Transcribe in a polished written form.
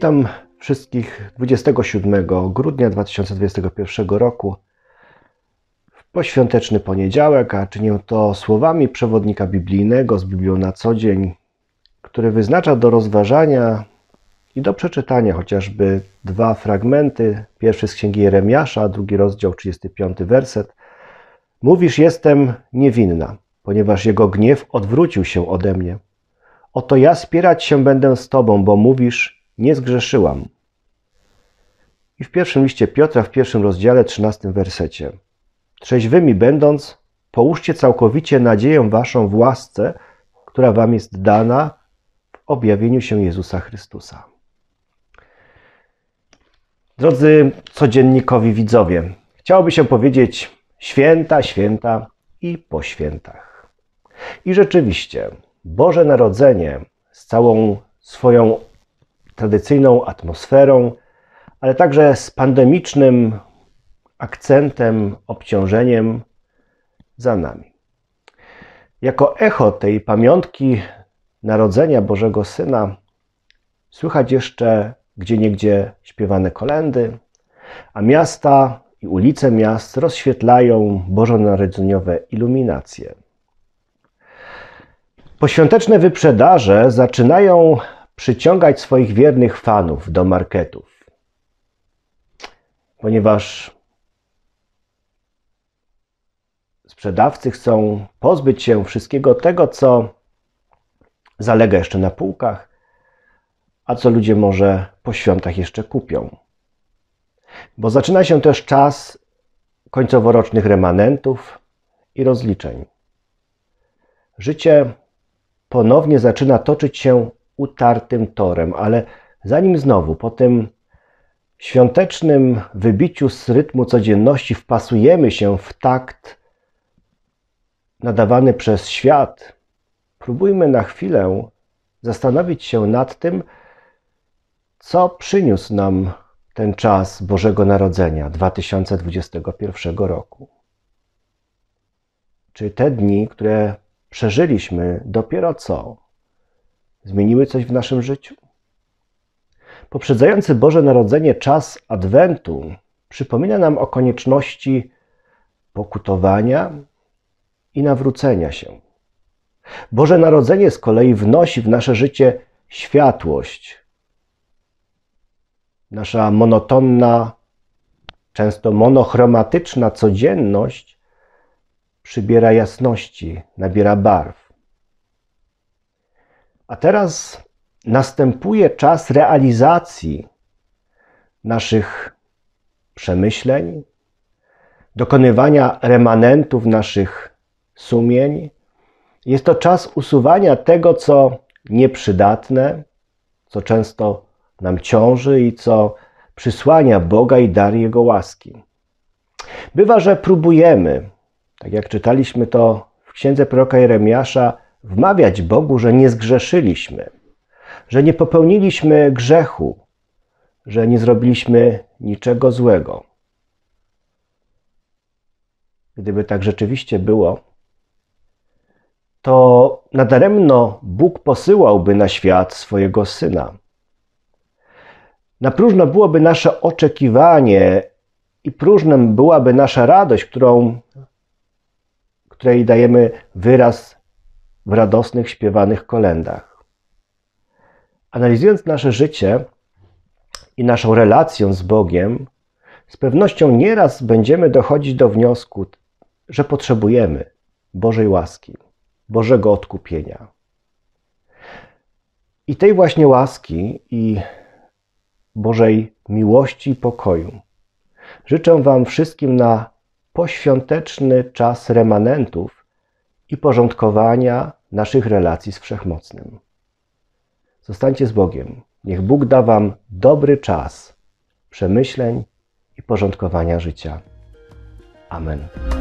Witam wszystkich 27 grudnia 2021 roku w poświąteczny poniedziałek, a czynię to słowami przewodnika biblijnego z Biblią na co dzień, który wyznacza do rozważania i do przeczytania chociażby dwa fragmenty. Pierwszy z Księgi Jeremiasza, drugi rozdział, 35 werset. Mówisz, jestem niewinna, ponieważ jego gniew odwrócił się ode mnie. Oto ja spierać się będę z tobą, bo mówisz, nie zgrzeszyłam. I w pierwszym liście Piotra, w pierwszym rozdziale, 13 wersecie. Trzeźwymi będąc, połóżcie całkowicie nadzieję waszą w łasce, która wam jest dana w objawieniu się Jezusa Chrystusa. Drodzy codziennikowi widzowie, chciałoby się powiedzieć święta, święta i po świętach. I rzeczywiście Boże Narodzenie z całą swoją tradycyjną atmosferą, ale także z pandemicznym akcentem, obciążeniem za nami. Jako echo tej pamiątki narodzenia Bożego Syna słychać jeszcze gdzieniegdzie śpiewane kolędy, a miasta i ulice miast rozświetlają bożonarodzeniowe iluminacje. Poświąteczne wyprzedaże zaczynają przyciągać swoich wiernych fanów do marketów, ponieważ sprzedawcy chcą pozbyć się wszystkiego tego, co zalega jeszcze na półkach, a co ludzie może po świątach jeszcze kupią. Bo zaczyna się też czas końcoworocznych remanentów i rozliczeń. Życie ponownie zaczyna toczyć się utartym torem, ale zanim znowu po tym świątecznym wybiciu z rytmu codzienności wpasujemy się w takt nadawany przez świat, próbujmy na chwilę zastanowić się nad tym, co przyniósł nam ten czas Bożego Narodzenia 2021 roku. Czy te dni, które przeżyliśmy dopiero co, zmieniły coś w naszym życiu? Poprzedzający Boże Narodzenie czas Adwentu przypomina nam o konieczności pokutowania i nawrócenia się. Boże Narodzenie z kolei wnosi w nasze życie światłość. Nasza monotonna, często monochromatyczna codzienność przybiera jasności, nabiera barw. A teraz następuje czas realizacji naszych przemyśleń, dokonywania remanentów naszych sumień. Jest to czas usuwania tego, co nieprzydatne, co często nam ciąży i co przysłania Boga i dar Jego łaski. Bywa, że próbujemy, tak jak czytaliśmy to w księdze proroka Jeremiasza, wmawiać Bogu, że nie zgrzeszyliśmy, że nie popełniliśmy grzechu, że nie zrobiliśmy niczego złego. Gdyby tak rzeczywiście było, to nadaremno Bóg posyłałby na świat swojego Syna. Na próżno byłoby nasze oczekiwanie i próżnem byłaby nasza radość, której dajemy wyraz w radosnych, śpiewanych kolędach. Analizując nasze życie i naszą relację z Bogiem, z pewnością nieraz będziemy dochodzić do wniosku, że potrzebujemy Bożej łaski, Bożego odkupienia. I tej właśnie łaski i Bożej miłości i pokoju życzę Wam wszystkim na poświąteczny czas remanentów i porządkowania naszych relacji z Wszechmocnym. Zostańcie z Bogiem. Niech Bóg da Wam dobry czas przemyśleń i porządkowania życia. Amen.